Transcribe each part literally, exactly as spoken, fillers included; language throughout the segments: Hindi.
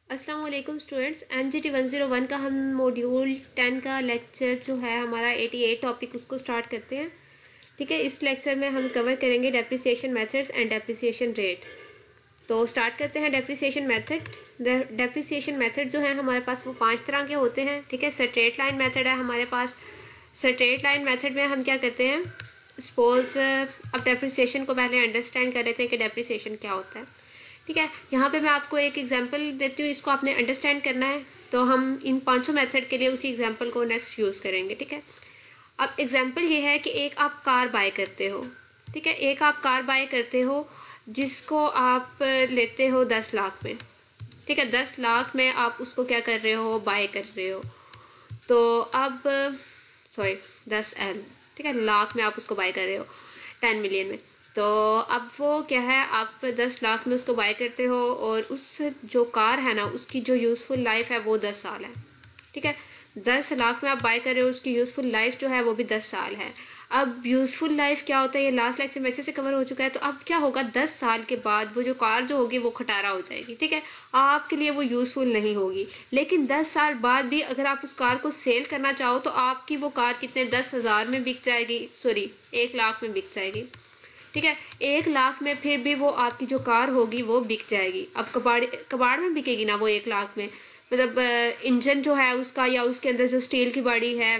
अस्सलाम वालेकुम students, N G T one zero one का हम मॉड्यूल टेन का लेक्चर जो है हमारा अठासी टॉपिक उसको स्टार्ट करते हैं। ठीक है, इस लेक्चर में हम कवर करेंगे depreciation methods and depreciation rate. तो स्टार्ट करते हैं डेप्रिसिएशन मेथड। डेप्रिसिएशन मेथड जो है हमारे पास वो पांच तरह के होते हैं। ठीक है, स्ट्रेट लाइन मेथड है हमारे पास। स्ट्रेट लाइन मेथड में हम क्या करते हैं, सपोज अब डेप्रिसिएशन को पहले अंडरस्टैंड कर लेते हैं कि डेप्रिसिएशन क्या होता है। ठीक है, यहाँ पे मैं आपको एक एग्जांपल देती हूँ, इसको आपने अंडरस्टैंड करना है। तो हम इन पांचों मेथड के लिए उसी एग्जांपल को नेक्स्ट यूज़ करेंगे। ठीक है, अब एग्जांपल ये है कि एक आप कार बाय करते हो। ठीक है, एक आप कार बाय करते हो जिसको आप लेते हो दस लाख में। ठीक है, दस लाख में आप उसको क्या कर रहे हो, बाय कर रहे हो। तो अब सॉरी दस एल ठीक है, लाख में आप उसको बाय कर रहे हो टेन मिलियन में। तो अब वो क्या है, आप दस लाख में उसको बाय करते हो और उस जो कार है ना उसकी जो यूज़फुल लाइफ है वो दस साल है। ठीक है, दस लाख में आप बाय कर रहे हो, उसकी यूज़फुल लाइफ जो है वो भी दस साल है। अब यूज़फुल लाइफ क्या होता है ये लास्ट लेक्चर में अच्छे से कवर हो चुका है। तो अब क्या होगा, दस साल के बाद वो जो कार जो होगी वो खटारा हो जाएगी। ठीक है, आपके लिए वो यूज़फुल नहीं होगी। लेकिन दस साल बाद भी अगर आप उस कार को सेल करना चाहो तो आपकी वो कार कितने, दस हज़ार में बिक जाएगी, सॉरी एक लाख में बिक जाएगी। ठीक है, एक लाख में फिर भी वो आपकी जो कार होगी वो बिक जाएगी। अब कबाड़ कबाड़ में बिकेगी ना वो एक लाख में, मतलब इंजन जो है उसका या उसके अंदर जो स्टील की बॉडी है,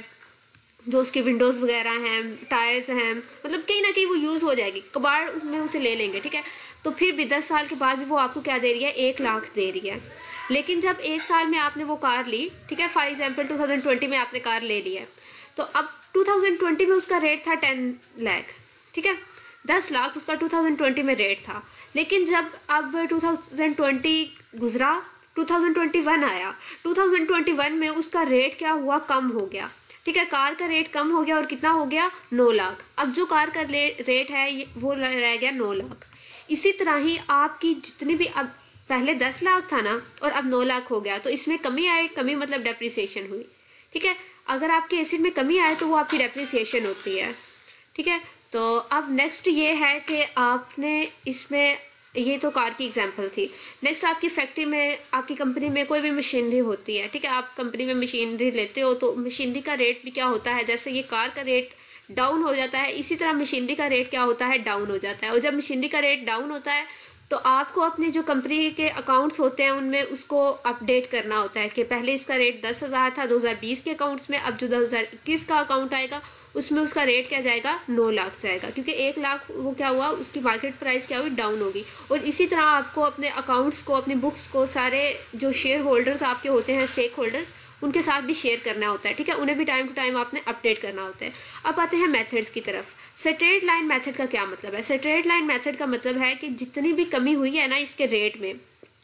जो उसके विंडोज़ वगैरह हैं, टायर्स हैं, मतलब कहीं ना कहीं वो यूज़ हो जाएगी, कबाड़ उसमें उसे ले लेंगे। ठीक है, तो फिर भी दस साल के बाद भी वो आपको क्या दे रही है, एक लाख दे रही है। लेकिन जब एक साल में आपने वो कार ली, ठीक है, for example two thousand twenty में आपने कार ले ली है, तो अब टू थाउजेंड ट्वेंटी में उसका रेट था टेन लाख। ठीक है, दस लाख उसका टू थाउजेंड ट्वेंटी में रेट था। लेकिन जब अब टू थाउजेंड ट्वेंटी गुजरा, टू थाउजेंड ट्वेंटी वन आया, टू थाउजेंड ट्वेंटी वन में उसका रेट क्या हुआ, कम हो गया। ठीक है, कार का रेट कम हो गया और कितना हो गया, नौ लाख। अब जो कार का रेट है वो रह गया नौ लाख। इसी तरह ही आपकी जितनी भी, अब पहले दस लाख था ना और अब नौ लाख हो गया, तो इसमें कमी आई। कमी मतलब डेप्रिसिएशन हुई। ठीक है, अगर आपके एसिड में कमी आए तो वो आपकी डेप्रिसिएशन होती है। ठीक है, तो अब नेक्स्ट ये है कि आपने इसमें, ये तो कार की एग्जांपल थी। नेक्स्ट आपकी फैक्ट्री में, आपकी कंपनी में कोई भी मशीनरी होती है। ठीक है, आप कंपनी में मशीनरी लेते हो तो मशीनरी का रेट भी क्या होता है, जैसे ये कार का रेट डाउन हो जाता है, इसी तरह मशीनरी का रेट क्या होता है, डाउन हो जाता है। और जब मशीनरी का रेट डाउन होता है तो आपको अपने जो कंपनी के अकाउंट्स होते हैं उनमें उसको अपडेट करना होता है कि पहले इसका रेट दस हज़ार था दो हज़ार बीस के अकाउंट्स में, अब जो दो हज़ार इक्कीस का अकाउंट आएगा उसमें उसका रेट क्या जाएगा, नौ लाख जाएगा, क्योंकि एक लाख वो क्या हुआ, उसकी मार्केट प्राइस क्या हुई, डाउन होगी। और इसी तरह आपको अपने अकाउंट्स को, अपनी बुक्स को, सारे जो शेयर होल्डर्स आपके होते हैं, स्टेक होल्डर्स, उनके साथ भी शेयर करना होता है। ठीक है, उन्हें भी टाइम टू टाइम आपने अपडेट करना होता है। अब आते हैं मेथड्स की तरफ। स्ट्रेट लाइन मेथड का क्या मतलब है? स्ट्रेट लाइन मेथड का मतलब है कि जितनी भी कमी हुई है ना इसके रेट में,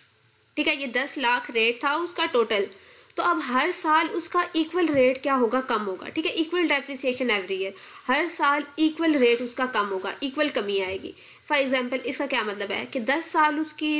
ठीक है, ये दस लाख रेट था उसका टोटल, तो अब हर साल उसका इक्वल रेट क्या होगा, कम होगा। ठीक है, इक्वल डेप्रिसिएशन एवरी ईयर, हर साल इक्वल रेट उसका कम होगा, इक्वल कमी आएगी। फॉर एग्जांपल इसका क्या मतलब है कि दस साल उसकी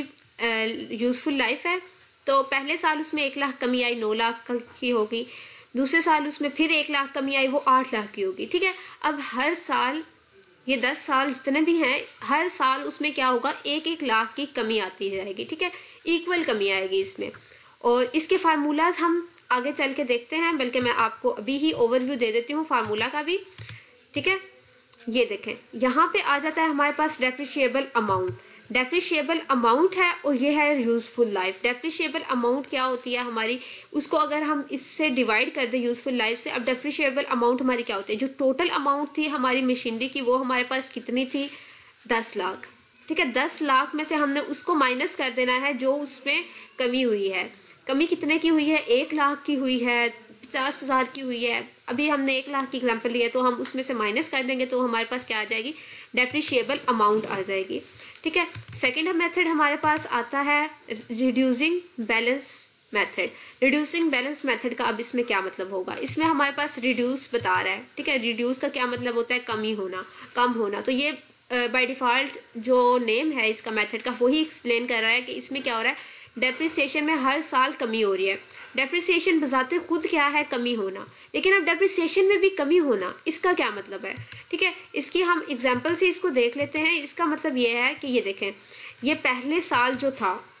यूजफुल लाइफ है, तो पहले साल उसमें एक लाख कमी आई, नौ लाख की होगी। दूसरे साल उसमें फिर एक लाख कमी आई, वो आठ लाख की होगी। ठीक है, अब हर साल, ये दस साल जितने भी हैं, हर साल उसमें क्या होगा, एक एक लाख की कमी आती जाएगी। ठीक है, इक्वल कमी आएगी इसमें। और इसके फार्मूलाज हम आगे चल के देखते हैं, बल्कि मैं आपको अभी ही ओवरव्यू दे देती हूँ फार्मूला का भी। ठीक है, ये देखें, यहाँ पे आ जाता है हमारे पास डेप्रिशिएबल अमाउंट। डेप्रिशिएबल अमाउंट है और ये है यूजफुल लाइफ। डेप्रिशिएबल अमाउंट क्या होती है हमारी, उसको अगर हम इससे डिवाइड कर दें यूजफुल लाइफ से, अब डेप्रिशिएबल अमाउंट हमारी क्या होती है, जो टोटल अमाउंट थी हमारी मशीनरी की वो हमारे पास कितनी थी, दस लाख। ठीक है, दस लाख में से हमने उसको माइनस कर देना है जो उसमें कमी हुई है। कमी कितने की हुई है, एक लाख की हुई है, पचास हजार की हुई है। अभी हमने एक लाख की एग्जांपल लिया तो हम उसमें से माइनस कर देंगे तो हमारे पास क्या आ जाएगी, डेप्रिशिएबल अमाउंट आ जाएगी। ठीक है, सेकेंड मेथड हमारे पास आता है reducing balance method. Reducing balance method का अब इसमें क्या मतलब होगा, इसमें हमारे पास रिड्यूस बता रहा है। ठीक है, रिड्यूस का क्या मतलब होता है, कमी होना, कम होना। तो ये बाय डिफॉल्ट जो नेम है इसका मेथड का वही एक्सप्लेन कर रहा है कि इसमें क्या हो रहा है, डेप्रिसिएशन में हर साल कमी हो रही है। डेप्रिसिएशन बजाते खुद क्या है, कमी होना, लेकिन अब डेप्रिसिएशन में भी कमी होना, इसका क्या मतलब है। ठीक है, इसकी हम एग्जांपल से इसको देख लेते हैं। इसका मतलब ये है कि ये देखें, ये पहले साल जो था,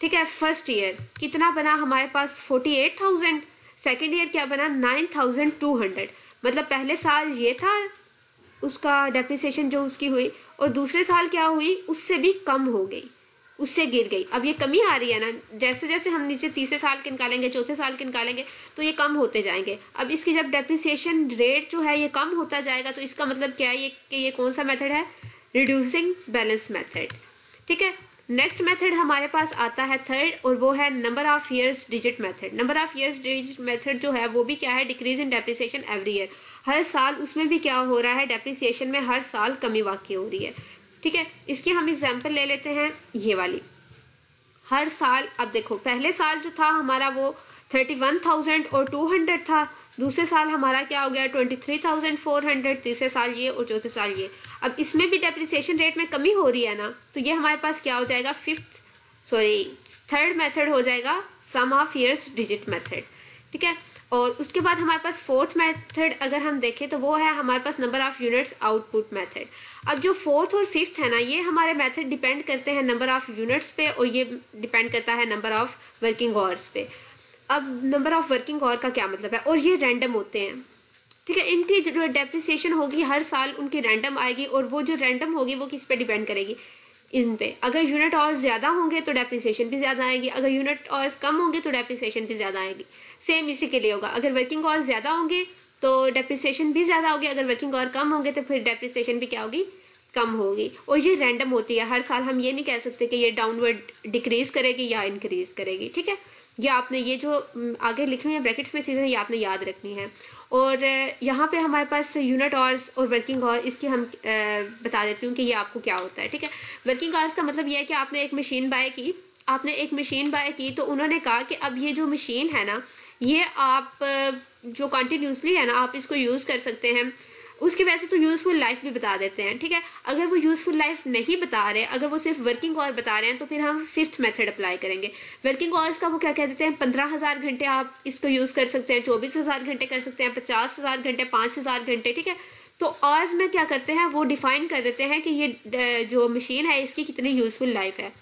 ठीक है। फर्स्ट ईयर कितना बना हमारे पास forty eight thousand, second year क्या बना नाइन थाउजेंड टू हंड्रेड, मतलब पहले साल ये था उसका डेप्रिसिएशन जो उसकी हुई, और दूसरे साल क्या हुई उससे भी कम हो गई, उससे गिर गई। अब ये कमी आ रही है ना, जैसे जैसे हम नीचे तीसरे साल के निकालेंगे, चौथे साल के निकालेंगे तो ये कम होते जाएंगे। अब इसकी जब डेप्रिसिएशन रेट जो है ये कम होता जाएगा तो इसका मतलब क्या है, ये कि ये कौन सा मेथड है, रिड्यूसिंग बैलेंस मेथड। ठीक है। नेक्स्ट मेथड हमारे पास आता है थर्ड, और वो है number of years digit method. Number of years digit method जो है वो भी क्या है, decrease in depreciation every year, हर साल उसमें भी क्या हो रहा है, डेप्रिसिएशन में हर साल कमी वाक़ई हो रही है। ठीक है। इसकी हम एग्जांपल ले लेते हैं ये वाली। हर साल अब देखो पहले साल जो था हमारा वो थर्टी वन थाउजेंड और टू हंड्रेड था, दूसरे साल हमारा क्या हो गया twenty three thousand four hundred, तीसरे साल ये और चौथे साल ये। अब इसमें भी डेप्रिसिएशन रेट में कमी हो रही है ना, तो ये हमारे पास क्या हो जाएगा, फिफ्थ सॉरी थर्ड मेथड हो जाएगा sum of years digit method. ठीक है। और उसके बाद हमारे पास फोर्थ मेथड अगर हम देखें तो वो है हमारे पास number of units output method. अब जो फोर्थ और फिफ्थ है ना, ये हमारे मेथड डिपेंड करते हैं नंबर ऑफ यूनिट्स पे, और ये डिपेंड करता है नंबर ऑफ वर्किंग आवर्स पे। अब नंबर ऑफ वर्किंग आवर का क्या मतलब है, और ये रैंडम होते हैं। ठीक है। इनकी जो डेप्रिसिएशन होगी हर साल उनकी रैंडम आएगी, और वो जो रैंडम होगी वो किस पे डिपेंड करेगी, इन पे। अगर यूनिट आवर्स ज़्यादा होंगे तो डेप्रिसिएशन भी ज़्यादा आएगी, अगर यूनिट आवर्स कम होंगे तो डेप्रिसिएशन भी ज़्यादा आएगी। सेम इसी के लिए होगा, अगर वर्किंग आवर्स ज़्यादा होंगे तो डेप्रिसिएशन भी ज़्यादा होगी, अगर वर्किंग आवर कम होंगे तो फिर डेप्रिसिएशन भी क्या होगी, कम होगी। और ये रैंडम होती है हर साल, हम ये नहीं कह सकते कि ये डाउनवर्ड डिक्रीज करेगी या इंक्रीज करेगी। ठीक है। ये आपने ये जो आगे लिखे हुए हैं ब्रैकेट्स में चीज़ें ये आपने याद रखनी है। और यहाँ पे हमारे पास यूनिट आवर्स और वर्किंग आवर, इसकी हम बता देती हूँ कि ये आपको क्या होता है। ठीक है। वर्किंग आवर्स का मतलब ये है कि आपने एक मशीन बाय की, आपने एक मशीन बाय की तो उन्होंने कहा कि अब ये जो मशीन है ना, ये आप जो कंटिन्यूसली है ना आप इसको यूज़ कर सकते हैं। उसकी वैसे तो यूज़फुल लाइफ भी बता देते हैं। ठीक है। अगर वो यूज़फुल लाइफ नहीं बता रहे, अगर वो सिर्फ वर्किंग आवर बता रहे हैं, तो फिर हम फिफ्थ मेथड अप्लाई करेंगे। वर्किंग आवर्स का वो क्या कह देते हैं, पंद्रह हज़ार घंटे आप इसको यूज़ कर सकते हैं, चौबीस हज़ार घंटे कर सकते हैं, पचास हज़ार घंटे, पाँच हज़ार घंटे। ठीक है। तो आवर्स में क्या करते हैं, वो डिफाइन कर देते हैं कि ये जो मशीन है इसकी कितनी यूज़फुल लाइफ है।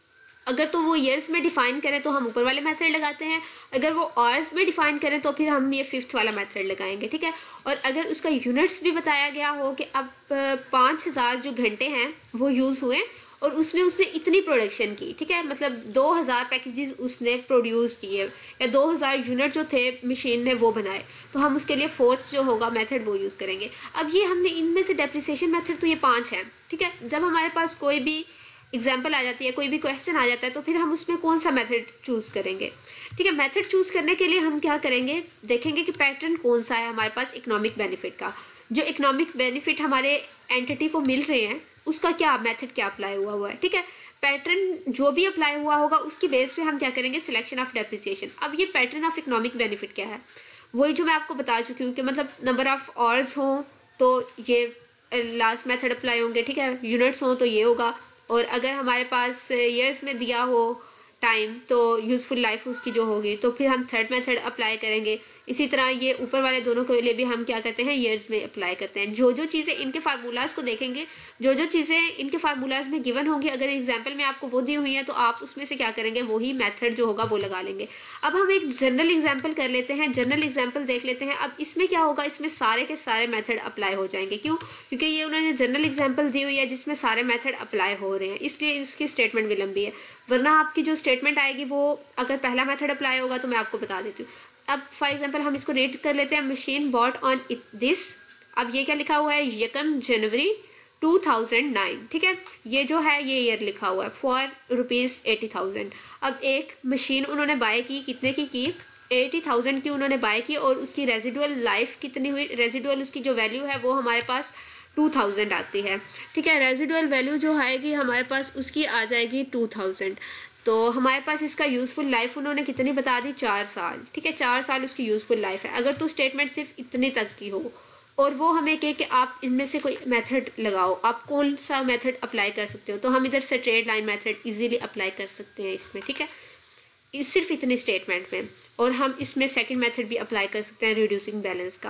अगर तो वो ईयर्स में डिफाइन करें तो हम ऊपर वाले मेथड लगाते हैं, अगर वो आवर्स में डिफाइन करें तो फिर हम ये फिफ्थ वाला मेथड लगाएंगे। ठीक है। और अगर उसका यूनिट्स भी बताया गया हो कि अब पाँच हज़ार जो घंटे हैं वो यूज़ हुए और उसमें उसने इतनी प्रोडक्शन की, ठीक है, मतलब दो हज़ार पैकेजेस उसने प्रोड्यूस किए या दो हज़ार यूनिट जो थे मशीन ने वो बनाए, तो हम उसके लिए फोर्थ जो होगा मेथड वो यूज़ करेंगे। अब ये हमने इनमें से डेप्रिसिएशन मेथड तो ये पाँच है। ठीक है। जब हमारे पास कोई भी एग्जाम्पल आ जाती है, कोई भी क्वेश्चन आ जाता है, तो फिर हम उसमें कौन सा मेथड चूज़ करेंगे। ठीक है। मेथड चूज़ करने के लिए हम क्या करेंगे, देखेंगे कि पैटर्न कौन सा है हमारे पास इकोनॉमिक बेनिफिट का, जो इकोनॉमिक बेनिफिट हमारे एंटिटी को मिल रहे हैं उसका क्या मेथड क्या अप्लाई हुआ हुआ है। ठीक है। पैटर्न जो भी अप्लाई हुआ होगा उसकी बेस पे हम क्या करेंगे, सिलेक्शन ऑफ डेप्रिसिएशन। अब ये पैटर्न ऑफ इकोनॉमिक बेनिफिट क्या है, वही जो मैं आपको बता चुकी हूँ कि मतलब नंबर ऑफ आवर्स हों तो ये लास्ट मेथड अप्लाई होंगे। ठीक है। यूनिट्स हों तो ये होगा, और अगर हमारे पास ईयर्स में दिया हो टाइम तो यूज़फुल लाइफ उसकी जो होगी, तो फिर हम थर्ड मेथड अप्लाई करेंगे। इसी तरह ये ऊपर वाले दोनों के लिए भी हम क्या करते हैं, ईयर्स में अप्लाई करते हैं। जो जो चीज़ें इनके फार्मूलाज को देखेंगे, जो जो चीज़ें इनके फार्मूलाज में गिवन होंगी, अगर एग्जाम्पल में आपको वो दी हुई है तो आप उसमें से क्या करेंगे, वही मेथड जो होगा वो लगा लेंगे। अब हम एक जनरल एग्जाम्पल कर लेते हैं, जनरल एग्जाम्पल देख लेते हैं। अब इसमें क्या होगा, इसमें सारे के सारे मेथड अप्लाई हो जाएंगे। क्यों? क्योंकि ये उन्होंने जनरल एग्जाम्पल दी हुई है जिसमें सारे मेथड अप्लाई हो रहे हैं, इसलिए इसकी स्टेटमेंट भी लंबी है। वरना आपकी जो स्टेटमेंट आएगी वो अगर पहला मेथड अप्लाई होगा तो मैं आपको बता देती हूँ। अब फॉर एग्जांपल हम इसको रेट कर लेते हैं, मशीन बॉट ऑन दिस। अब ये क्या लिखा हुआ है, यकम जनवरी टू थाउजेंड नाइन। ठीक है। ये जो है ये ईयर लिखा हुआ है फॉर रुपीज़ एटी थाउजेंड। अब एक मशीन उन्होंने बाय की, कितने की की एटी थाउजेंड की उन्होंने बाय की, और उसकी रेजिडुअल लाइफ कितनी हुई, रेजिडुअल उसकी जो वैल्यू है वो हमारे पास टू थाउजेंड आती है। ठीक है। रेजिडुअल वैल्यू जो आएगी हमारे पास उसकी आ जाएगी टू थाउजेंड। तो हमारे पास इसका यूज़फुल लाइफ उन्होंने कितनी बता दी, चार साल। ठीक है। चार साल उसकी यूज़फुल लाइफ है। अगर तो स्टेटमेंट सिर्फ इतने तक की हो और वो हमें कहे कि आप इनमें से कोई मेथड लगाओ, आप कौन सा मेथड अप्लाई कर सकते हो, तो हम इधर से straight line method easily apply कर सकते हैं इसमें। ठीक है। इस सिर्फ इतनी स्टेटमेंट में, और हम इसमें सेकंड मेथड भी अप्लाई कर सकते हैं रिड्यूसिंग बैलेंस का।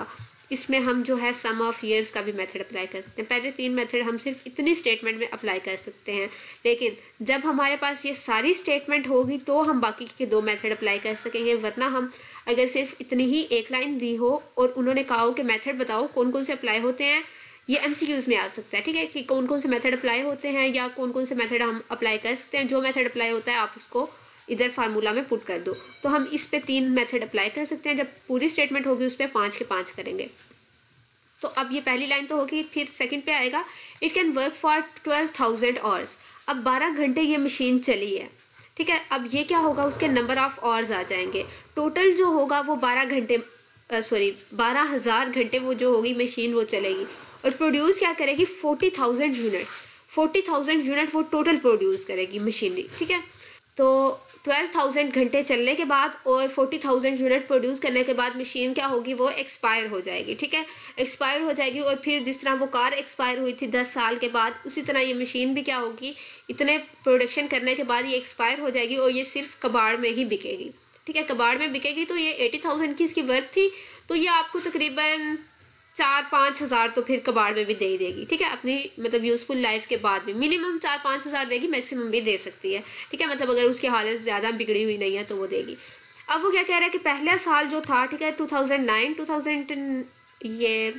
इसमें हम जो है सम ऑफ ईयर्स का भी मेथड अप्लाई कर सकते हैं। पहले तीन मेथड हम सिर्फ इतनी स्टेटमेंट में अप्लाई कर सकते हैं, लेकिन जब हमारे पास ये सारी स्टेटमेंट होगी तो हम बाकी के दो मेथड अप्लाई कर सकेंगे। वरना हम अगर सिर्फ इतनी ही एक लाइन दी हो और उन्होंने कहा हो कि मेथड बताओ कौन कौन से अप्लाई होते हैं, ये एमसीक्यूज में आ सकता है, ठीक है, कि कौन कौन से मेथड अप्लाई होते हैं या कौन कौन से मेथड हम अप्लाई कर सकते हैं। जो मेथड अप्लाई होता है आप उसको इधर फार्मूला में पुट कर दो। तो हम इस पे तीन मेथड अप्लाई कर सकते हैं। जब पूरी स्टेटमेंट होगी उस पर पाँच के पाँच करेंगे। तो अब ये पहली लाइन तो होगी, फिर सेकंड पे आएगा it can work for twelve thousand hours. अब बारह घंटे ये मशीन चली है, ठीक है। अब ये क्या होगा, उसके नंबर ऑफ आवर्स आ जाएंगे। टोटल जो होगा वो बारह घंटे सॉरी बारह हज़ार घंटे वो जो होगी मशीन वो चलेगी और प्रोड्यूस क्या करेगी, forty thousand units forty thousand unit वो टोटल प्रोड्यूस करेगी मशीनरी, ठीक है। तो ट्वेल्व थाउजेंड घंटे चलने के बाद और फोर्टी थाउजेंड यूनिट प्रोड्यूस करने के बाद मशीन क्या होगी, वो एक्सपायर हो जाएगी, ठीक है, एक्सपायर हो जाएगी। और फिर जिस तरह वो कार एक्सपायर हुई थी दस साल के बाद, उसी तरह ये मशीन भी क्या होगी, इतने प्रोडक्शन करने के बाद ये एक्सपायर हो जाएगी और ये सिर्फ कबाड़ में ही बिकेगी, ठीक है। कबाड़ में बिकेगी तो ये एटी थाउजेंड की इसकी वर्थ थी, तो ये आपको तकरीबन चार पाँच हज़ार तो फिर कबाड़ में भी दे ही देगी, ठीक है। अपनी मतलब यूजफुल लाइफ के बाद भी मिनिमम चार पाँच हज़ार देगी, मैक्सिमम भी दे सकती है, ठीक है। मतलब अगर उसकी हालत ज़्यादा बिगड़ी हुई नहीं है तो वो देगी। अब वो क्या कह रहा है कि पहला साल जो था, ठीक है, two thousand nine two thousand ये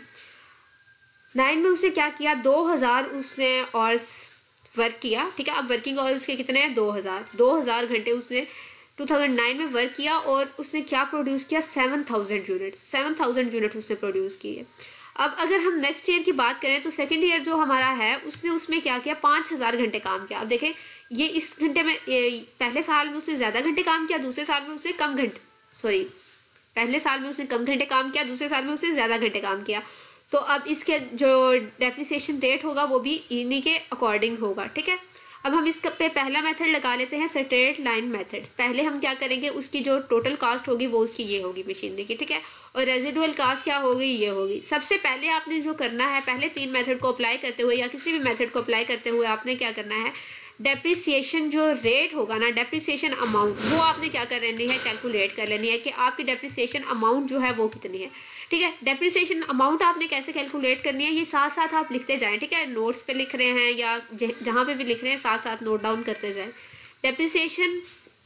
नाइन में उसने क्या किया, दो हज़ार उसने और वर्क किया, ठीक है। अब वर्किंग आवर्स के कितने हैं, दो हज़ार दो हज़ार घंटे उसने टू थाउजेंड नाइन में वर्क किया और उसने क्या प्रोड्यूस किया, seven thousand unit seven thousand unit उसने प्रोड्यूस की है। अब अगर हम नेक्स्ट ईयर की बात करें तो सेकंड ईयर जो हमारा है उसने उसमें क्या किया, पाँच हज़ार घंटे काम किया। अब देखें ये इस घंटे में पहले साल में उसने ज़्यादा घंटे काम किया, दूसरे साल में उसने कम घंटे सॉरी पहले साल में उसने कम घंटे काम किया, दूसरे साल में उसने ज़्यादा घंटे काम किया। तो अब इसके जो डेप्रिसिएशन रेट होगा वो भी इन्हीं के अकॉर्डिंग होगा, ठीक है। अब हम इस पे पहला मेथड लगा लेते हैं, स्ट्रेट लाइन मेथड। पहले हम क्या करेंगे, उसकी जो टोटल कास्ट होगी वो उसकी ये होगी मशीनरी की, ठीक है, और रेजिडुअल कास्ट क्या होगी, ये होगी। सबसे पहले आपने जो करना है, पहले तीन मेथड को अप्लाई करते हुए या किसी भी मेथड को अप्लाई करते हुए आपने क्या करना है, डेप्रिसिएशन जो रेट होगा ना, डेप्रिसिएशन अमाउंट, वो आपने क्या कर लेनी है, कैलकुलेट कर लेनी है कि आपकी डेप्रिसिएशन अमाउंट जो है वो कितनी है, ठीक है। डेप्रिसिएशन अमाउंट आपने कैसे कैलकुलेट करनी है, ये साथ साथ आप लिखते जाएं, ठीक है। नोट्स पे लिख रहे हैं या जहाँ पे भी लिख रहे हैं साथ साथ नोट डाउन करते जाएं। डेप्रिसिएशन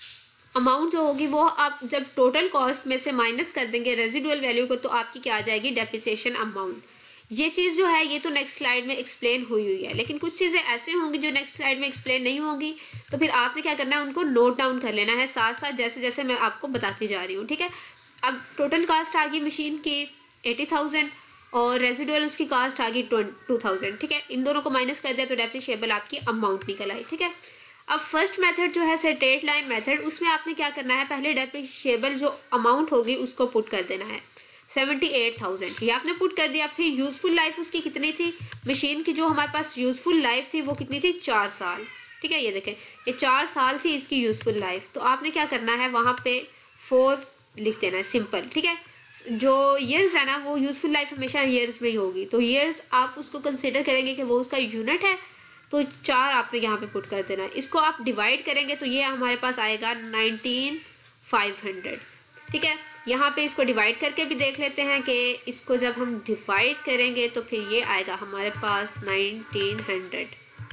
अमाउंट जो होगी वो आप जब टोटल कॉस्ट में से माइनस कर देंगे रेजिडुअल वैल्यू को, तो आपकी क्या आ जाएगी, डेप्रिसिएशन अमाउंट। ये चीज़ जो है ये तो नेक्स्ट स्लाइड में एक्सप्लेन हुई हुई है, लेकिन कुछ चीज़ें ऐसे होंगी जो नेक्स्ट स्लाइड में एक्सप्लेन नहीं होंगी, तो फिर आपने क्या करना है, उनको नोट डाउन कर लेना है साथ साथ जैसे जैसे मैं आपको बताती जा रही हूँ, ठीक है। अब टोटल कास्ट आ गई मशीन की एटी थाउजेंड और रेजिडुअल उसकी कास्ट आ गई टू थाउजेंड, ठीक है। इन दोनों को माइनस कर दिया तो डेप्रिशिएबल आपकी अमाउंट निकल आई, ठीक है। अब फर्स्ट मेथड जो है स्ट्रेट लाइन मेथड, उसमें आपने क्या करना है, पहले डेप्रिशिएबल जो अमाउंट होगी उसको पुट कर देना है, सेवेंटी एट थाउजेंड ये आपने पुट कर दिया। फिर यूजफुल लाइफ उसकी कितनी थी, मशीन की जो हमारे पास यूजफुल लाइफ थी वो कितनी थी, चार साल, ठीक है। ये देखें ये चार साल थी इसकी यूजफुल लाइफ, तो आपने क्या करना है, वहाँ पे फोर लिख देना है, सिंपल, ठीक है। जो ईयर्स है ना वो यूजफुल लाइफ हमेशा ईयर्स में ही होगी, तो ईयर्स आप उसको कंसिडर करेंगे कि वो उसका यूनिट है, तो चार आपने यहाँ पे पुट कर देना है। इसको आप डिवाइड करेंगे तो ये हमारे पास आएगा नाइनटीन फाइव हंड्रेड, ठीक है। यहाँ पे इसको डिवाइड करके भी देख लेते हैं कि इसको जब हम डिवाइड करेंगे तो फिर ये आएगा हमारे पास नाइनटीन हंड्रेड।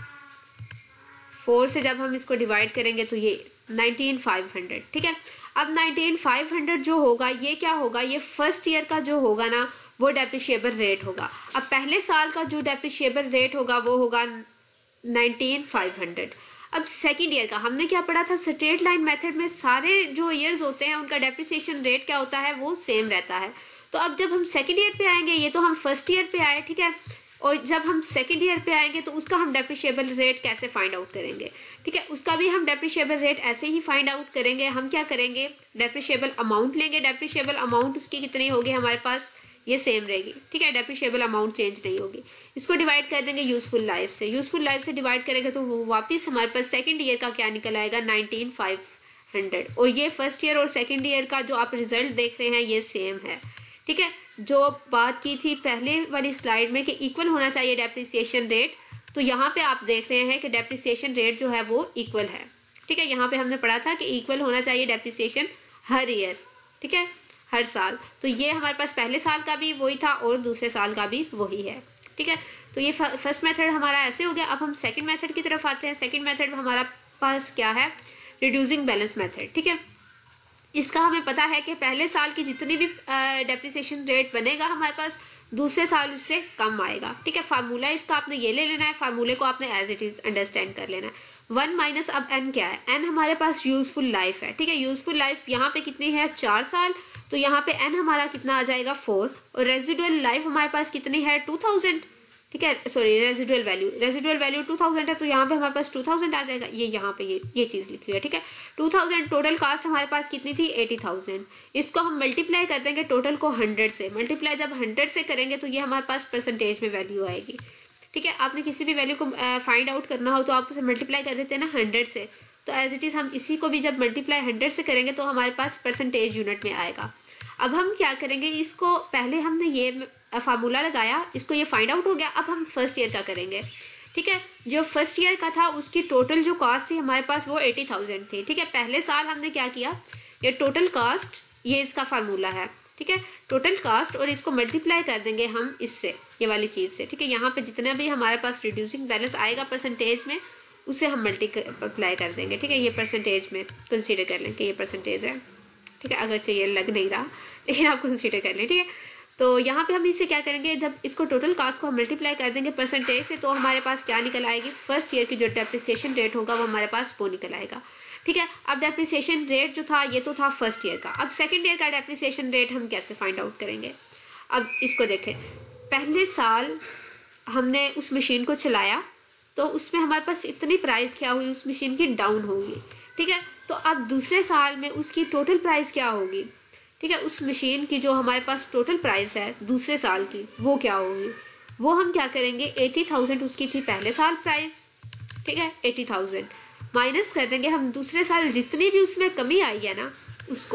फोर से जब हम इसको डिवाइड करेंगे तो ये नाइनटीन फाइव हंड्रेड, ठीक है। अब नाइनटीन फाइव हंड्रेड जो होगा ये क्या होगा, ये फर्स्ट ईयर का जो होगा ना वो डेप्रिशिएबल रेट होगा। अब पहले साल का जो डेप्रिशिएबल रेट होगा वो होगा नाइनटीन फाइव हंड्रेड। अब सेकंड ईयर का हमने क्या पढ़ा था, स्ट्रेट लाइन मेथड में सारे जो ईयर्स होते हैं उनका डेप्रिसिएशन रेट क्या होता है, वो सेम रहता है। तो अब जब हम सेकंड ईयर पे आएंगे, ये तो हम फर्स्ट ईयर पे आए, ठीक है, और जब हम सेकंड ईयर पे आएंगे तो उसका हम डेप्रिशिएबल रेट कैसे फाइंड आउट करेंगे, ठीक है। उसका भी हम डेप्रिशिएबल रेट ऐसे ही फाइंड आउट करेंगे। हम क्या करेंगे, डेप्रिशिएबल अमाउंट लेंगे, डेप्रिशिएबल अमाउंट उसकी कितनी होगी हमारे पास, ये सेम रहेगी, ठीक है, डेप्रिशिएबल अमाउंट चेंज नहीं होगी। इसको डिवाइड कर देंगे यूजफुल लाइफ से, यूजफुल लाइफ से डिवाइड करेंगे तो वो वापस हमारे पास सेकंड ईयर का क्या निकल आएगा, नाइनटीन फाइव हंड्रेड। और ये फर्स्ट ईयर और सेकंड ईयर का जो आप रिजल्ट देख रहे हैं ये सेम है, ठीक है। जो बात की थी पहले वाली स्लाइड में कि इक्वल होना चाहिए डेप्रिसिएशन रेट, तो यहाँ पे आप देख रहे हैं कि डेप्रिसिएशन रेट जो है वो इक्वल है, ठीक है। यहाँ पे हमने पढ़ा था कि इक्वल होना चाहिए डेप्रिसिएशन हर ईयर, ठीक है, हर साल। तो ये हमारे पास पहले साल का भी वही था और दूसरे साल का भी वही है, ठीक है। तो ये फर्स्ट मेथड हमारा ऐसे हो गया। अब हम सेकंड मेथड की तरफ आते हैं। सेकंड मेथड हमारा पास क्या है, रिड्यूसिंग बैलेंस मेथड, ठीक है। इसका हमें पता है कि पहले साल की जितनी भी डेप्रिसिएशन रेट बनेगा हमारे पास दूसरे साल उससे कम आएगा, ठीक है। फार्मूला इसका आपने ये ले लेना है, फार्मूले को आपने एज इट इज अंडरस्टैंड कर लेना है। वन माइनस, अब एन क्या है, एन हमारे पास यूजफुल लाइफ है, ठीक है। यूजफुल लाइफ यहाँ पे कितनी है, चार साल, तो यहाँ पे एन हमारा कितना आ जाएगा, फोर। और रेजिडुअल लाइफ हमारे पास कितनी है, टू थाउजेंड, ठीक है। Sorry, residual value, residual value two thousand है, तो यहाँ पे हमारे पास टू थाउजेंड आ जाएगा। ये यहाँ पे ये ये चीज लिखी हुई है, ठीक है। टू थाउजेंड, टोटल कास्ट हमारे पास कितनी थी, एटी थाउजेंड। इसको हम मल्टीप्लाई कर देंगे टोटल को हंड्रेड से। मल्टीप्लाई जब हंड्रेड से करेंगे तो ये हमारे पास परसेंटेज में वैल्यू आएगी, ठीक है। आपने किसी भी वैल्यू को फाइंड आउट करना हो तो आप उसे मल्टीप्लाई कर देते हैं ना हंड्रेड से, तो एज इट इज हम इसी को भी जब मल्टीप्लाई हंड्रेड से करेंगे तो हमारे पास परसेंटेज यूनिट में आएगा। अब हम क्या करेंगे, इसको पहले हमने ये फार्मूला लगाया, इसको ये फाइंड आउट हो गया। अब हम फर्स्ट ईयर का करेंगे, ठीक है। जो फर्स्ट ईयर का था उसकी टोटल जो कॉस्ट थी हमारे पास वो एटी थाउजेंड थी, ठीक है। पहले साल हमने क्या किया, ये टोटल कॉस्ट, ये इसका फार्मूला है, ठीक है। टोटल कॉस्ट और इसको मल्टीप्लाई कर देंगे हम इससे, ये वाली चीज़ से, ठीक है। यहाँ पे जितना भी हमारे पास रिड्यूसिंग बैलेंस आएगा परसेंटेज में उससे हम मल्टीप्लाई कर देंगे, ठीक है। ये परसेंटेज में कंसीडर कर लें कि ये परसेंटेज है, ठीक है। अगर चाहिए लग नहीं रहा लेकिन आप कंसीडर कर लें, ठीक है। तो यहाँ पे हम इसे क्या करेंगे, जब इसको टोटल कास्ट को हम मल्टीप्लाई कर देंगे परसेंटेज से तो हमारे पास क्या निकल आएगी, फर्स्ट ईयर की जो डेप्रिसिएशन रेट होगा वो हमारे पास वो निकल आएगा, ठीक है। अब डेप्रिसिएशन रेट जो था ये तो था फर्स्ट ईयर का। अब सेकंड ईयर का डेप्रिसिएशन रेट हम कैसे फाइंड आउट करेंगे। अब इसको देखें, पहले साल हमने उस मशीन को चलाया तो उसमें हमारे पास इतनी प्राइस क्या हुई, उस मशीन की डाउन होगी, ठीक है। तो अब दूसरे साल में उसकी टोटल प्राइस क्या होगी, ठीक है। उस मशीन की जो हमारे पास टोटल प्राइस है दूसरे साल की वो क्या होगी, वो हम क्या करेंगे, एटी थाउजेंड उसकी थी पहले साल प्राइस, ठीक है। एटी थाउजेंड माइनस कर देंगे हम दूसरे साल जितनी भी उसमें कमी आई है ना, उसको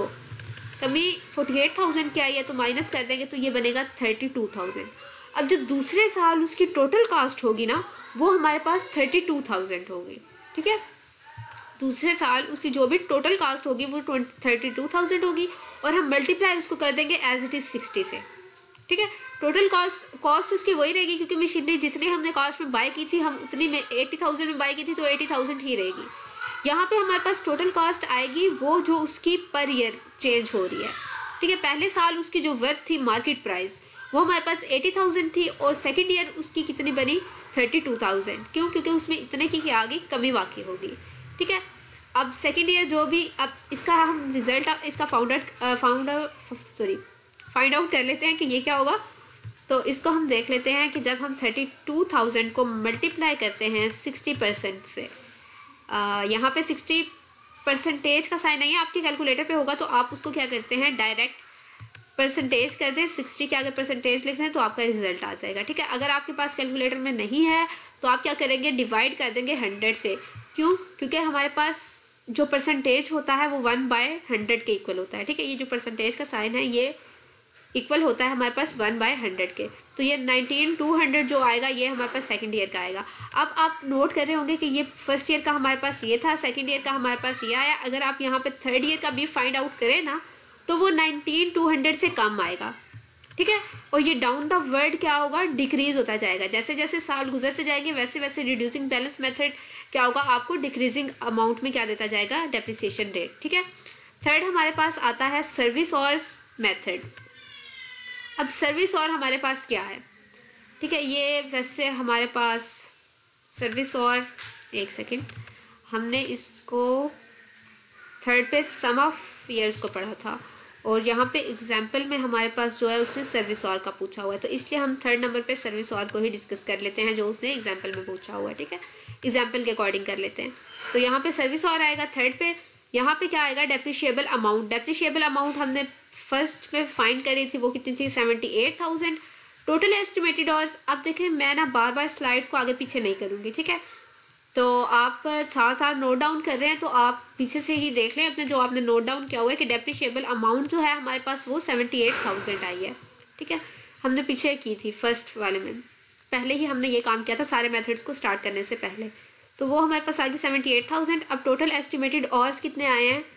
कमी फोर्टी एट थाउजेंड की आई है तो माइनस कर देंगे तो ये बनेगा थर्टी टू थाउजेंड। अब जो दूसरे साल उसकी टोटल कास्ट होगी ना वो हमारे पास थर्टी टू थाउजेंड होगी, ठीक है। दूसरे साल उसकी जो भी टोटल कास्ट होगी वो थर्टी टू थाउजेंड होगी और हम मल्टीप्लाई उसको कर देंगे एज इट इज सिक्सटी से, ठीक है। टोटल कॉस्ट कॉस्ट उसकी वही रहेगी क्योंकि मशीनरी जितनी हमने कॉस्ट में बाय की थी हम उतनी में एटी थाउजेंड में बाय की थी तो एटी थाउजेंड ही रहेगी। यहाँ पे हमारे पास टोटल कॉस्ट आएगी वो जो उसकी पर ईयर चेंज हो रही है, ठीक है। पहले साल उसकी जो वर्थ थी मार्केट प्राइस वो हमारे पास एटी थाउजेंड थी और सेकेंड ईयर उसकी कितनी बनी, थर्टी टू थाउजेंड। क्यों, क्योंकि उसमें इतने की क्या आ गई, कमी वाकई होगी, ठीक है। अब सेकेंड ईयर जो भी, अब इसका हम रिजल्ट इसका founder founder sorry find out कर लेते हैं कि ये क्या होगा। तो इसको हम देख लेते हैं कि जब हम थर्टी टू थाउजेंड को मल्टीप्लाई करते हैं सिक्सटी परसेंट से, यहाँ पे सिक्सटी परसेंटेज का साइन नहीं है, आपके कैलकुलेटर पे होगा तो आप उसको क्या करते हैं डायरेक्ट परसेंटेज कर दें, सिक्सटी के आगे परसेंटेज लिख दें तो आपका रिजल्ट आ जाएगा, ठीक है। अगर आपके पास कैलकुलेटर में नहीं है तो आप क्या करेंगे, डिवाइड कर देंगे हंड्रेड से। क्यों, क्योंकि हमारे पास जो परसेंटेज होता है वो वन बाय हंड्रेड के इक्वल होता है, ठीक है। ये जो परसेंटेज का साइन है ये इक्वल होता है हमारे पास वन बाय हंड्रेड के, तो ये नाइनटीन टू हंड्रेड जो आएगा ये हमारे पास सेकंड ईयर का आएगा। अब आप नोट कर रहे होंगे कि ये फर्स्ट ईयर का हमारे पास ये था, सेकंड ईयर का हमारे पास ये आया। अगर आप यहाँ पे थर्ड ईयर का भी फाइंड आउट करें ना तो वो नाइनटीन टू हंड्रेड से कम आएगा, ठीक है। और ये डाउन द वर्ड क्या होगा, डिक्रीज होता जाएगा। जैसे जैसे साल गुजरते जाएंगे वैसे वैसे रिड्यूसिंग बैलेंस मेथड क्या होगा, आपको डिक्रीजिंग अमाउंट में क्या देता जाएगा, डेप्रिसिएशन रेट, ठीक है। थर्ड हमारे पास आता है सर्विस और मेथड। अब सर्विस और हमारे पास क्या है, ठीक है। ये वैसे हमारे पास सर्विस और, एक सेकेंड, हमने इसको थर्ड पे सम ऑफ ईयर्स को पढ़ा था और यहाँ पे एग्जाम्पल में हमारे पास जो है उसने सर्विस और का पूछा हुआ है, तो इसलिए हम थर्ड नंबर पे सर्विस और को ही डिस्कस कर लेते हैं जो उसने एग्जाम्पल में पूछा हुआ है, ठीक है। एग्जाम्पल के अकॉर्डिंग कर लेते हैं। तो यहाँ पे सर्विस और आएगा थर्ड पे। यहाँ पे क्या आएगा, डेप्रिशिएबल अमाउंट। डेप्रिशिएबल अमाउंट हमने फर्स्ट में फाइंड करी थी, वो कितनी थी, seventy eight thousand. Total estimated और, अब देखें मैं ना बार बार स्लाइड्स को आगे पीछे नहीं करूँगी, ठीक है। तो आप साथ साथ नोट डाउन कर रहे हैं तो आप पीछे से ही देख लें अपने जो आपने नोट डाउन किया हुआ है कि डेप्रिशिएबल अमाउंट जो है हमारे पास वो सेवेंटी एट थाउजेंड आई है, ठीक है। हमने पीछे की थी फर्स्ट वाले में, पहले ही हमने ये काम किया था सारे मेथड्स को स्टार्ट करने से पहले, तो वो हमारे पास आ गई सेवेंटी एट थाउजेंड। अब टोटल एस्टिमेटेड ऑर्स कितने आए हैं,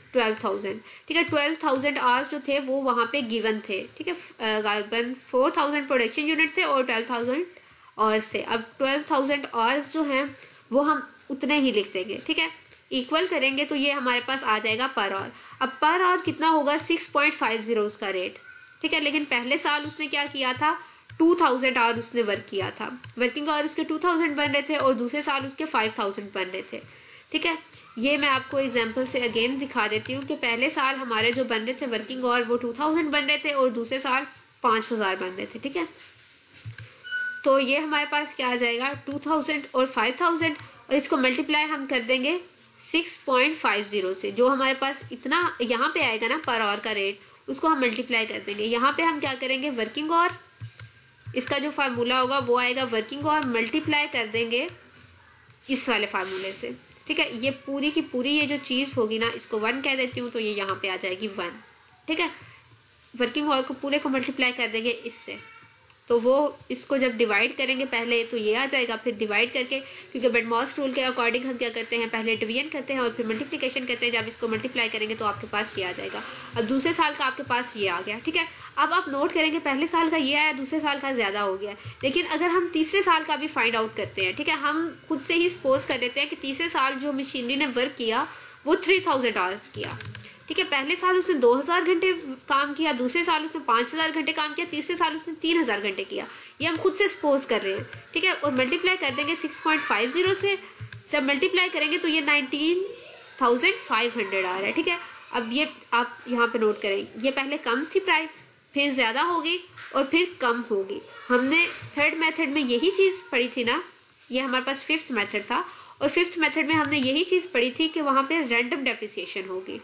ट्वेल्व थाउजेंड, ठीक है। ट्वेल्व थाउजेंड आवर्स जो थे वो वहाँ पे गिवन थे, ठीक है। गालिबन फोर थाउजेंड प्रोडक्शन यूनिट थे और ट्वेल्व थाउजेंड आवर्स थे। अब ट्वेल्व थाउजेंड आवर्स जो हैं वो हम उतने ही लिख देंगे, ठीक है। इक्वल करेंगे तो ये हमारे पास आ जाएगा पर आवर। अब पर आवर कितना होगा, सिक्स पॉइंट फाइव जीरो उसका रेट, ठीक है। लेकिन पहले साल उसने क्या किया था, टू थाउजेंड आवर उसने वर्क किया था, वर्किंग आवर उसके टू थाउजेंड बन रहे थे और दूसरे साल उसके फाइव थाउजेंड बन रहे थे, ठीक है। ये मैं आपको एग्जांपल से अगेन दिखा देती हूँ कि पहले साल हमारे जो बन रहे थे वर्किंग आवर वो टू थाउजेंड बन रहे थे और दूसरे साल पाँच हज़ार बन रहे थे, ठीक है। तो ये हमारे पास क्या आ जाएगा, टू थाउजेंड और फाइव थाउजेंड, और इसको मल्टीप्लाई हम कर देंगे सिक्स पॉइंट फाइव जीरो से। जो हमारे पास इतना यहाँ पे आएगा ना पर आवर का रेट, उसको हम मल्टीप्लाई कर देंगे। यहाँ पे हम क्या करेंगे, वर्किंग आवर, इसका जो फार्मूला होगा वो आएगा वर्किंग आवर मल्टीप्लाई कर देंगे इस वाले फार्मूले से, ठीक है। ये पूरी की पूरी ये जो चीज़ होगी ना, इसको वन कह देती हूँ तो ये यहाँ पे आ जाएगी वन, ठीक है। वर्किंग आवर को पूरे को मल्टीप्लाई कर देंगे इससे, तो वो इसको जब डिवाइड करेंगे पहले तो ये आ जाएगा, फिर डिवाइड करके, क्योंकि बेडमॉस रूल के अकॉर्डिंग हम क्या करते हैं, पहले डिवीजन करते हैं और फिर मल्टीप्लिकेशन करते हैं। जब इसको मल्टीप्लाई करेंगे तो आपके पास ये आ जाएगा। अब दूसरे साल का आपके पास ये आ गया, ठीक है। अब आप नोट करेंगे पहले साल का ये आया, दूसरे साल का ज़्यादा हो गया। लेकिन अगर हम तीसरे साल का भी फाइंड आउट करते हैं, ठीक है, हम खुद से ही सपोज कर देते हैं कि तीसरे साल जो मशीनरी ने वर्क किया वो थ्री थाउजेंड आवर्स किया, ठीक है। पहले साल उसने दो हज़ार घंटे काम किया, दूसरे साल उसने पाँच हज़ार घंटे काम किया, तीसरे साल उसने तीन हज़ार घंटे किया। ये हम खुद से सपोज कर रहे हैं, ठीक है। और मल्टीप्लाई कर देंगे सिक्स पॉइंट फाइव जीरो से। जब मल्टीप्लाई करेंगे तो ये नाइनटीन थाउजेंड फाइव हंड्रेड आ रहा है, ठीक है। अब ये आप यहाँ पे नोट करें, ये पहले कम थी प्राइस, फिर ज़्यादा होगी और फिर कम होगी। हमने थर्ड मेथड में यही चीज़ पढ़ी थी ना, ये हमारे पास फिफ्थ मेथड था, और फिफ्थ मेथड में हमने यही चीज़ पढ़ी थी कि वहाँ पे रैंडम डेप्रिसिएशन होगी।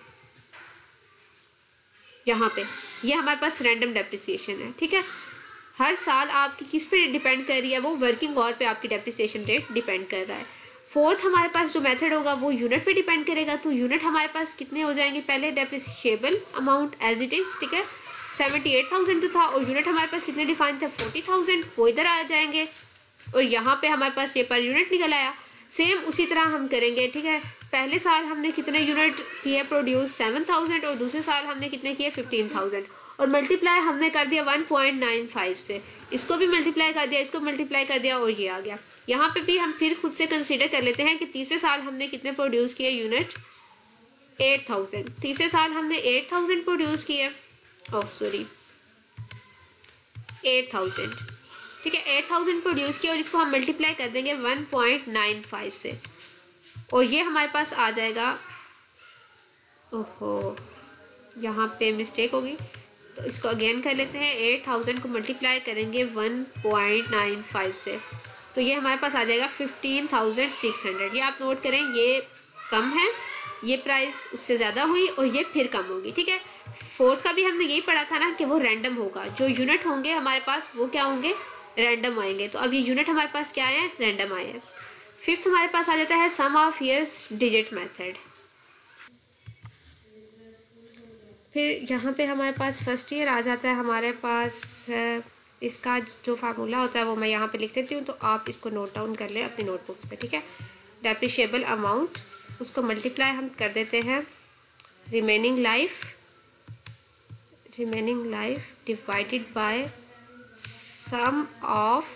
यहाँ पे ये हमारे पास रैंडम डेप्रिसिएशन है, ठीक है। हर साल आपकी किस पे डिपेंड कर रही है, वो वर्किंग आवर पे आपकी डेप्रिसिएशन रेट डिपेंड कर रहा है। फोर्थ हमारे पास जो मेथड होगा वो यूनिट पे डिपेंड करेगा। तो यूनिट हमारे पास कितने हो जाएंगे, पहले depreciable amount as it is, ठीक है, सेवेंटी एट थाउजेंड जो था, और यूनिट हमारे पास कितने डिफाइन थे, फोर्टी थाउजेंड, वो इधर आ जाएंगे। और यहाँ पे हमारे पास ये पर यूनिट निकल आया। सेम उसी तरह हम करेंगे, ठीक है। पहले साल हमने कितने यूनिट किए प्रोड्यूस, सेवन थाउजेंड, और दूसरे साल हमने कितने किए, फिफ्टीन थाउजेंड, और मल्टीप्लाई हमने कर दिया वन पॉइंट नाइन फाइव से। इसको भी मल्टीप्लाई कर दिया, इसको मल्टीप्लाई कर दिया, और ये आ गया। यहाँ पे भी हम फिर खुद से कंसीडर कर लेते हैं कि तीसरे साल हमने कितने प्रोड्यूस किए यूनिट, एट थाउजेंड। तीसरे साल हमने एट थाउजेंड प्रोड्यूस किए, ओह सॉरी एट थाउजेंड, ठीक है, एट थाउजेंड प्रोड्यूस किया, और इसको हम मल्टीप्लाई कर देंगे वन पॉइंट नाइन फाइव से, और ये हमारे पास आ जाएगा, ओहो यहाँ पे मिस्टेक होगी, तो इसको अगेन कर लेते हैं। एट थाउजेंड को मल्टीप्लाई करेंगे वन पॉइंट नाइन फाइव से, तो ये हमारे पास आ जाएगा फिफ्टीन थाउजेंड सिक्स हंड्रेड। ये आप नोट करें, ये कम है, ये प्राइस उससे ज़्यादा हुई और ये फिर कम होगी, ठीक है। फोर्थ का भी हमने यही पढ़ा था ना कि वो रैंडम होगा, जो यूनिट होंगे हमारे पास वो क्या होंगे, रैंडम आएंगे। तो अब ये यूनिट हमारे पास क्या आए हैं, रैंडम आए हैं। फिफ्थ हमारे पास आ जाता है sum of years digit method. फिर यहाँ पे हमारे पास फर्स्ट ईयर आ जाता है। हमारे पास इसका जो फार्मूला होता है वो मैं यहाँ पे लिख देती हूँ, तो आप इसको नोट डाउन कर लें अपनी नोटबुक्स पे, ठीक है। डेप्रिशिएबल अमाउंट, उसको मल्टीप्लाई हम कर देते हैं remaining life, remaining life divided by sum of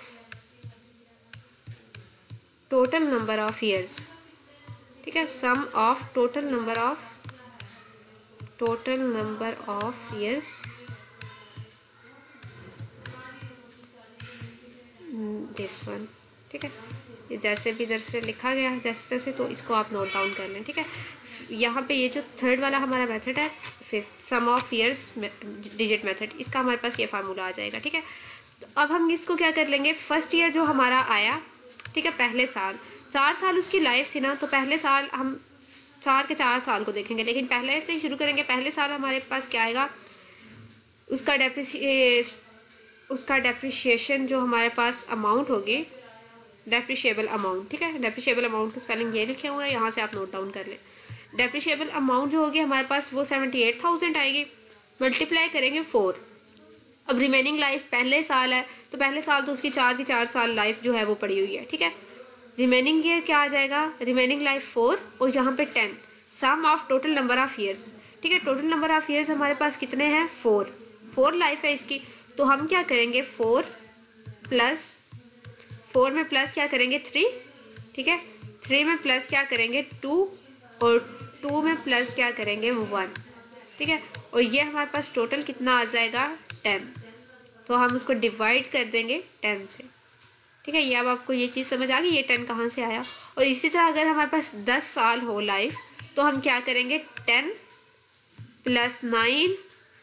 total number of years, ठीक है, sum of total number of total number of years this one, ठीक है। ये जैसे भी इधर से लिखा गया है जैसे तैसे, तो इसको आप नोट डाउन कर लें, ठीक है। यहाँ पे ये जो थर्ड वाला हमारा मेथड है, फिर sum of years digit method, इसका हमारे पास ये फार्मूला आ जाएगा, ठीक है। तो अब हम इसको क्या कर लेंगे, फर्स्ट ईयर जो हमारा आया, ठीक है, पहले साल, चार साल उसकी लाइफ थी ना, तो पहले साल हम चार के चार साल को देखेंगे, लेकिन पहले से ही शुरू करेंगे। पहले साल हमारे पास क्या आएगा, उसका डेप्रिसिए उसका डेप्रिशिएशन जो हमारे पास अमाउंट होगी, डेप्रिशिएबल अमाउंट, ठीक है। डेप्रिशिएबल अमाउंट की स्पेलिंग ये लिखे हुए हैं, यहाँ से आप नोट डाउन कर लें। डेप्रिशिएबल अमाउंट जो होगी हमारे पास वो सेवेंटी एट थाउजेंड आएगी, मल्टीप्लाई करेंगे फोर। अब रिमेनिंग लाइफ पहले साल है, तो पहले साल तो उसकी चार की चार साल लाइफ जो है वो पड़ी हुई है, ठीक है। रिमेनिंग ईयर क्या आ जाएगा, रिमेनिंग लाइफ फोर, और यहाँ पे ten, sum of total number of years. ठीक है। टोटल नंबर ऑफ ईयर्स हमारे पास कितने हैं, फोर, फोर लाइफ है इसकी। तो हम क्या करेंगे, फोर प्लस फोर में प्लस क्या करेंगे, थ्री, ठीक है। थ्री में प्लस क्या करेंगे, टू, और टू में प्लस क्या करेंगे, वन, ठीक है। और ये हमारे पास टोटल कितना आ जाएगा, टेन। तो हम उसको डिवाइड कर देंगे टेन से, ठीक है। ये अब आपको ये चीज़ समझ आ गई, ये टेन कहाँ से आया। और इसी तरह अगर हमारे पास दस साल हो लाइफ, तो हम क्या करेंगे, ten plus nine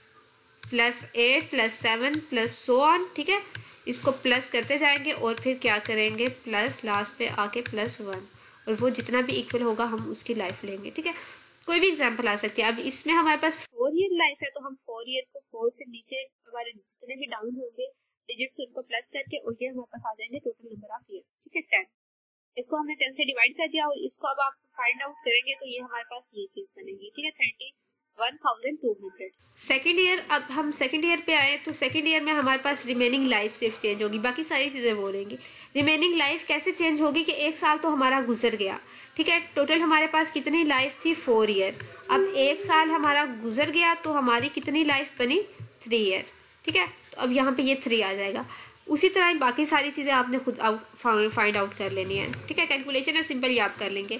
plus eight plus seven plus so on, ठीक है। इसको प्लस करते जाएंगे और फिर क्या करेंगे, प्लस लास्ट पे आके प्लस वन, और वो जितना भी इक्वल होगा हम उसकी लाइफ लेंगे, ठीक है। कोई भी एग्जांपल आ सकती है। अब इसमें हमारे पास फोर ईयर लाइफ है, तो हम फोर ईयर को फोर से नीचे वाले जितने भी डाउन होंगे डिजिट्स उनको प्लस करके, और ये हमारे पास आ जाएंगे टोटल नंबर ऑफ ईयर्स, ठीक है, टेन। इसको हमने टेन से डिवाइड कर दिया, और इसको अब आप फाइंड आउट करेंगे तो ये हमारे पास ये चीज बनेगी, ठीक है, thirty one thousand two hundred. Second year, अब हम सेकेंड ईयर पे आए तो सेकेंड ईयर में हमारे पास रिमेनिंग लाइफ सिर्फ चेंज होगी, बाकी सारी चीजें वो रहेंगी। रिमेनिंग लाइफ कैसे चेंज होगी कि एक साल तो हमारा गुजर गया, ठीक है। टोटल हमारे पास कितनी लाइफ थी, फोर ईयर। अब एक साल हमारा गुजर गया तो हमारी कितनी लाइफ बनी, थ्री ईयर, ठीक है। तो अब यहाँ पे ये थ्री आ जाएगा। उसी तरह बाकी सारी चीज़ें आपने खुद फाइंड आउट कर लेनी है, ठीक है। कैलकुलेशन है, सिंपल याद कर लेंगे।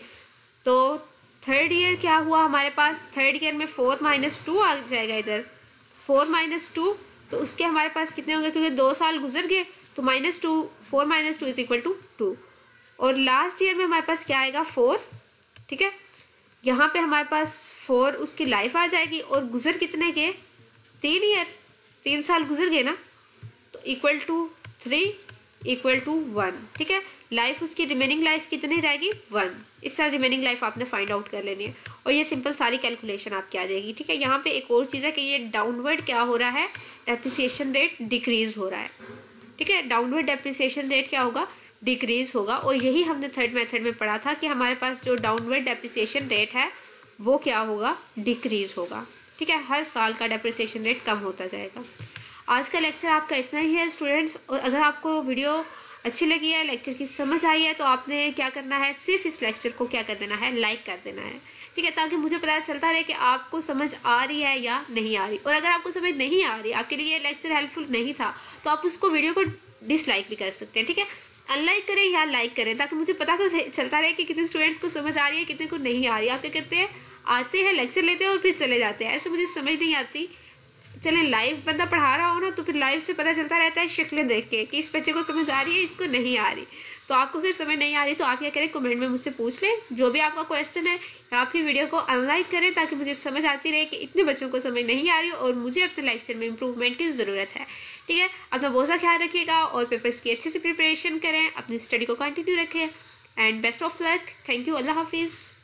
तो थर्ड ईयर क्या हुआ हमारे पास, थर्ड ईयर में फोर माइनस टू आ जाएगा इधर, फोर माइनस टू, तो उसके हमारे पास कितने होंगे, क्योंकि दो साल गुजर गए तो minus two, four minus two is equal to two. और लास्ट ईयर में हमारे पास क्या आएगा, फोर, ठीक है। यहाँ पे हमारे पास फोर उसकी लाइफ आ जाएगी, और गुजर कितने के, तीन ईयर, तीन साल गुजर गए ना, तो equal to three equal to one, ठीक है। लाइफ उसकी रिमेनिंग लाइफ कितनी रहेगी, वन। इस तरह रिमेनिंग लाइफ आपने फाइंड आउट कर लेनी है, और ये सिंपल सारी कैलकुलेशन आपकी आ जाएगी, ठीक है। यहाँ पे एक और चीज़ है कि ये डाउनवर्ड क्या हो रहा है, डेप्रिसिएशन रेट डिक्रीज हो रहा है, ठीक है। डाउनवर्ड डेप्रिसिएशन रेट क्या होगा, डिक्रीज होगा। और यही हमने थर्ड मेथड में पढ़ा था कि हमारे पास जो डाउनवर्ड डेप्रिसिएशन रेट है वो क्या होगा, डिक्रीज होगा, ठीक है। हर साल का डेप्रिसिएशन रेट कम होता जाएगा। आज का लेक्चर आपका इतना ही है स्टूडेंट्स, और अगर आपको वीडियो अच्छी लगी है, लेक्चर की समझ आई है, तो आपने क्या करना है, सिर्फ इस लेक्चर को क्या कर देना है, लाइक कर देना है, ठीक है, ताकि मुझे पता चलता रहे कि आपको समझ आ रही है या नहीं आ रही। और अगर आपको समझ नहीं आ रही, आपके लिए ये लेक्चर हेल्पफुल नहीं था, तो आप उसको वीडियो को डिसलाइक भी कर सकते हैं, ठीक है। अनलाइक करें या लाइक करें, ताकि मुझे पता तो चलता रहे कि कितने स्टूडेंट्स को समझ आ रही है, कितने को नहीं आ रही है। आप क्या करते हैं, आते हैं, लेक्चर लेते हैं और फिर चले जाते हैं, ऐसे मुझे समझ नहीं आती। चलें, लाइव बंदा पढ़ा रहा हो ना, तो फिर लाइव से पता चलता रहता है शक्लें देख के कि इस बच्चे को समझ आ रही है, इसको नहीं आ रही। तो आपको फिर समझ नहीं आ रही तो आप क्या करें, कमेंट में मुझसे पूछ लें जो भी आपका क्वेश्चन है, या फिर वीडियो को अनलाइक करें, ताकि मुझे समझ आती रहे कि इतने बच्चों को समझ नहीं आ रही और मुझे अपने लेक्चर में इंप्रूवमेंट की ज़रूरत है, ठीक है। अपना बहुत सा ख्याल रखिएगा और पेपर्स की अच्छे से प्रिपरेशन करें, अपनी स्टडी को कंटिन्यू रखें, and best of luck. Thank you, अल्लाह हाफिज़।